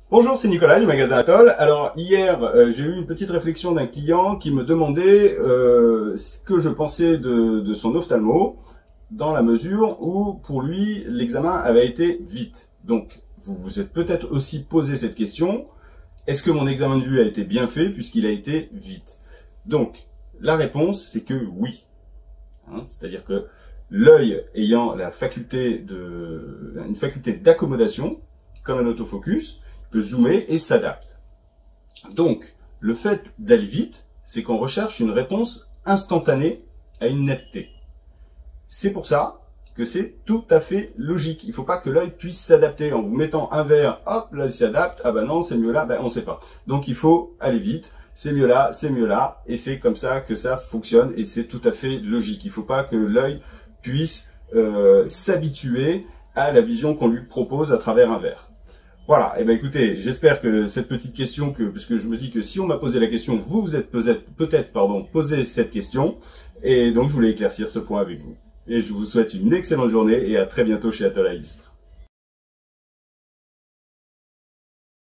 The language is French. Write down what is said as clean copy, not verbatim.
Bonjour, c'est Nicolas du magasin Atoll. Alors hier, j'ai eu une petite réflexion d'un client qui me demandait ce que je pensais de son ophtalmo, dans la mesure où pour lui l'examen avait été vite. Donc vous vous êtes peut-être aussi posé cette question, est-ce que mon examen de vue a été bien fait puisqu'il a été vite? Donc la réponse c'est que oui. C'est-à-dire que l'œil ayant une faculté d'accommodation, comme un autofocus, peut zoomer et s'adapte. Donc, le fait d'aller vite, c'est qu'on recherche une réponse instantanée à une netteté. C'est pour ça que c'est tout à fait logique. Il ne faut pas que l'œil puisse s'adapter. En vous mettant un verre, hop, là il s'adapte, ah ben non, c'est mieux là, ben on ne sait pas. Donc il faut aller vite, c'est mieux là, et c'est comme ça que ça fonctionne, et c'est tout à fait logique. Il ne faut pas que l'œil puisse s'habituer à la vision qu'on lui propose à travers un verre. Voilà, et ben écoutez, j'espère que cette petite question, parce que je me dis que si on m'a posé la question, vous vous êtes peut-être posé cette question, et donc je voulais éclaircir ce point avec vous. Et je vous souhaite une excellente journée et à très bientôt chez Atoll à Istres.